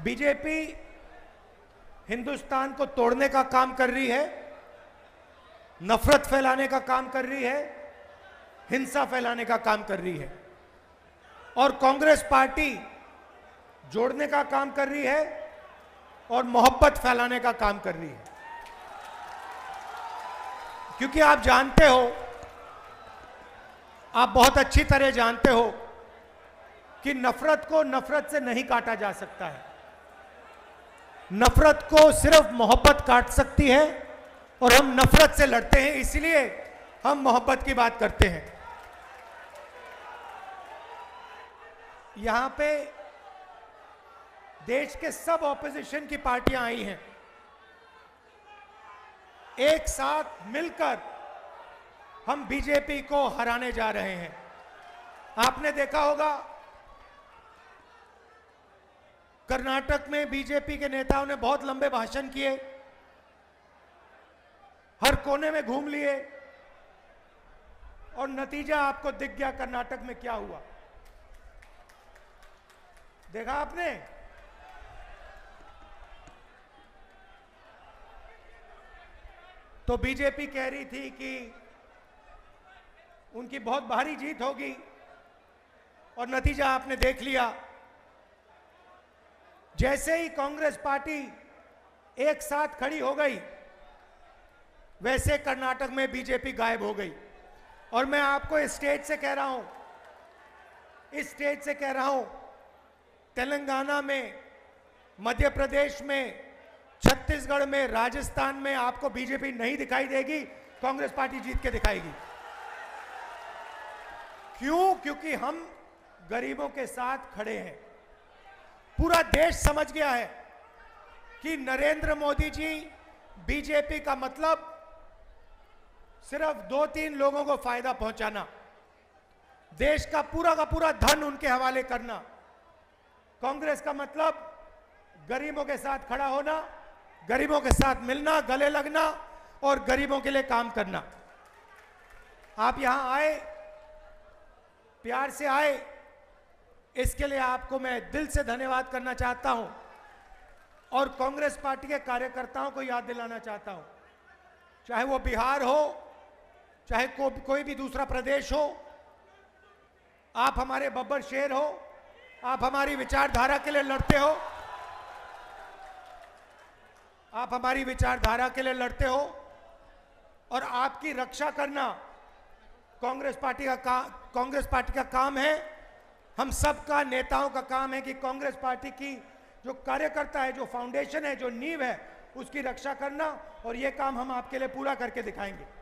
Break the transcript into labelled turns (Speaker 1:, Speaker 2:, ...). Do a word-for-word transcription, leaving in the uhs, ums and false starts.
Speaker 1: BJP Hindustan को तोड़ने का काम कर रही है, नफरत फैलाने का काम कर रही है, हिंसा फैलाने का काम कर रही है, और कांग्रेस पार्टी जोड़ने का काम कर रही है और मोहब्बत फैलाने का काम कर रही है। क्योंकि आप जानते हो, आप बहुत अच्छी तरह जानते हो कि नफरत को नफरत से नहीं काटा जा सकता है। नफरत को सिर्फ मोहब्बत काट सकती है, और हम नफरत से लड़ते हैं, इसलिए हम मोहब्बत की बात करते हैं। यहां पे देश के सब ऑपोजिशन की पार्टियां आई हैं, एक साथ मिलकर हम बीजेपी को हराने जा रहे हैं। आपने देखा होगा कर्नाटक में बीजेपी के नेताओं ने बहुत लंबे भाषण किए, हर कोने में घूम लिए, और नतीजा आपको दिख गया कर्नाटक में क्या हुआ। देखा आपने? तो बीजेपी कह रही थी कि उनकी बहुत भारी जीत होगी, और नतीजा आपने देख लिया। जैसे ही कांग्रेस पार्टी एक साथ खड़ी हो गई, वैसे कर्नाटक में बीजेपी गायब हो गई। और मैं आपको इस स्टेज से कह रहा हूं, इस स्टेज से कह रहा हूं, तेलंगाना में, मध्य प्रदेश में, छत्तीसगढ़ में, राजस्थान में आपको बीजेपी नहीं दिखाई देगी, कांग्रेस पार्टी जीत के दिखाएगी। क्यों? क्योंकि हम गरीबों के साथ खड़े हैं। पूरा देश समझ गया है कि नरेंद्र मोदी जी, बीजेपी का मतलब सिर्फ दो तीन लोगों को फायदा पहुंचाना, देश का पूरा का पूरा धन उनके हवाले करना। कांग्रेस का मतलब गरीबों के साथ खड़ा होना, गरीबों के साथ मिलना, गले लगना और गरीबों के लिए काम करना। आप यहां आए, प्यार से आए, इसके लिए आपको मैं दिल से धन्यवाद करना चाहता हूं, और कांग्रेस पार्टी के कार्यकर्ताओं को याद दिलाना चाहता हूं, चाहे वो बिहार हो, चाहे को, कोई भी दूसरा प्रदेश हो, आप हमारे बब्बर शेर हो, आप हमारी विचारधारा के लिए लड़ते हो, आप हमारी विचारधारा के लिए लड़ते हो, और आपकी रक्षा करना कांग्रेस पार्टी का का, कांग्रेस पार्टी का काम है। हम सबका, नेताओं का काम है कि कांग्रेस पार्टी की जो कार्यकर्ता है, जो फाउंडेशन है, जो नींव है, उसकी रक्षा करना, और ये काम हम आपके लिए पूरा करके दिखाएंगे।